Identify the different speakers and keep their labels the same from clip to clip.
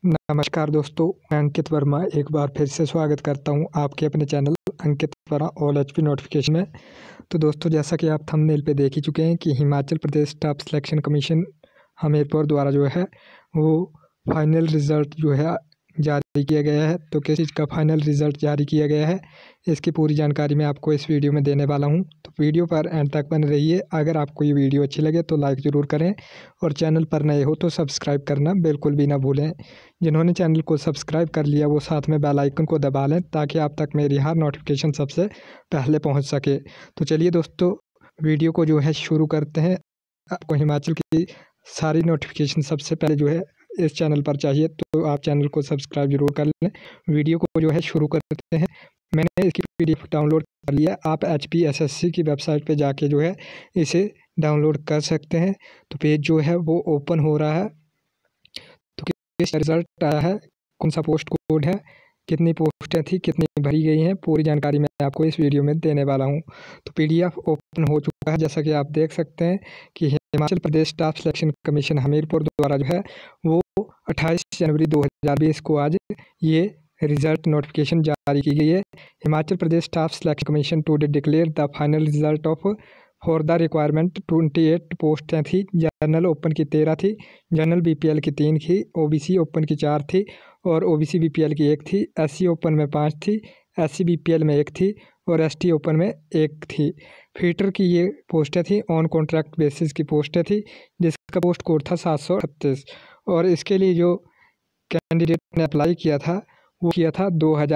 Speaker 1: नमस्कार दोस्तों, मैं अंकित वर्मा एक बार फिर से स्वागत करता हूं आपके अपने channel Ankit Verma all HP notification में। तो दोस्तों, जैसा कि आप थंबनेल पे देख ही चुके हैं कि Himachal Pradesh staff selection commission Hamirpur द्वारा जो है वो फाइनल रिज़ल्ट जो है जारी किया गया है। तो किस चीज़ का फाइनल रिज़ल्ट जारी किया गया है, इसकी पूरी जानकारी मैं आपको इस वीडियो में देने वाला हूं। तो वीडियो पर एंड तक बने रहिए। अगर आपको ये वीडियो अच्छी लगे तो लाइक ज़रूर करें और चैनल पर नए हो तो सब्सक्राइब करना बिल्कुल भी ना भूलें। जिन्होंने चैनल को सब्सक्राइब कर लिया वो साथ में बेल आइकन को दबा लें ताकि आप तक मेरी हर नोटिफिकेशन सबसे पहले पहुंच सके। तो चलिए दोस्तों, वीडियो को जो है शुरू करते हैं। आपको हिमाचल की सारी नोटिफिकेशन सबसे पहले जो है इस चैनल पर चाहिए तो आप चैनल को सब्सक्राइब जरूर कर लें। वीडियो को जो है शुरू करते हैं। मैंने इसकी पीडीएफ डाउनलोड कर लिया। आप Hpssc की वेबसाइट पे जाके जो है इसे डाउनलोड कर सकते हैं। तो पेज जो है वो ओपन हो रहा है। तो किस रिजल्ट आया है, कौन सा पोस्ट कोड है, कितनी पोस्टें थी, कितनी भरी गई हैं, पूरी जानकारी मैं आपको इस वीडियो में देने वाला हूं। तो पीडीएफ ओपन हो चुका है। जैसा कि आप देख सकते हैं कि Himachal Pradesh staff selection commission Hamirpur द्वारा जो है वो 28 जनवरी 2020 को आज ये रिजल्ट नोटिफिकेशन जारी की गई है। Himachal Pradesh staff selection commission today declare the final result of for the requirement 28 पोस्टें थी। जनरल ओपन की 13 थी, जनरल बीपीएल की 3 थी, ओबीसी ओपन की 4 थी और ओबीसी बीपीएल की 1 थी। एससी ओपन में 5 थी, एससी बीपीएल में 1 थी और एसटी ओपन में 1 थी। फीटर की ये पोस्टें थी, ऑन कॉन्ट्रैक्ट बेसिस की पोस्टें थी जिसका पोस्ट कोड था 738। और इसके लिए जो कैंडिडेट ने अप्लाई किया था वो किया था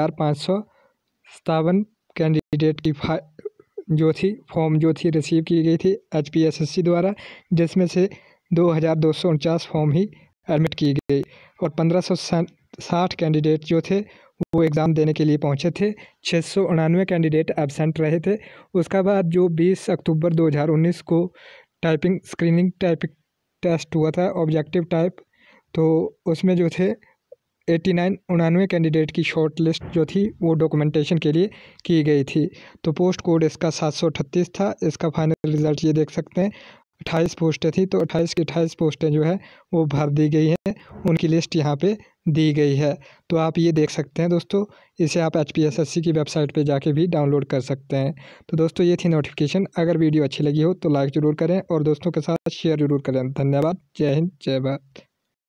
Speaker 1: 2557 कैंडिडेट की जो थी फॉर्म जो थी रिसीव की गई थी Hpssc द्वारा, जिसमें से 2249 फॉर्म ही एडमिट की गई और 1560 कैंडिडेट जो थे वो एग्ज़ाम देने के लिए पहुंचे थे। 699 कैंडिडेट एब्सेंट रहे थे। उसका बाद जो 20 अक्टूबर 2019 को टाइपिंग स्क्रीनिंग टाइपिंग टेस्ट हुआ था ऑब्जेक्टिव टाइप, तो उसमें जो थे 99 कैंडिडेट की शॉर्ट लिस्ट जो थी वो डॉक्यूमेंटेशन के लिए की गई थी। तो पोस्ट कोड इसका 738 था। इसका फाइनल रिज़ल्ट ये देख सकते हैं। 28 पोस्टें थी तो 28 की 28 पोस्टें जो है वो भर दी गई हैं, उनकी लिस्ट यहाँ पे दी गई है। तो आप ये देख सकते हैं दोस्तों, इसे आप Hpssc की वेबसाइट पे जाके भी डाउनलोड कर सकते हैं। तो दोस्तों, ये थी नोटिफिकेशन। अगर वीडियो अच्छी लगी हो तो लाइक ज़रूर करें और दोस्तों के साथ शेयर ज़रूर करें। धन्यवाद। जय हिंद, जय भारत।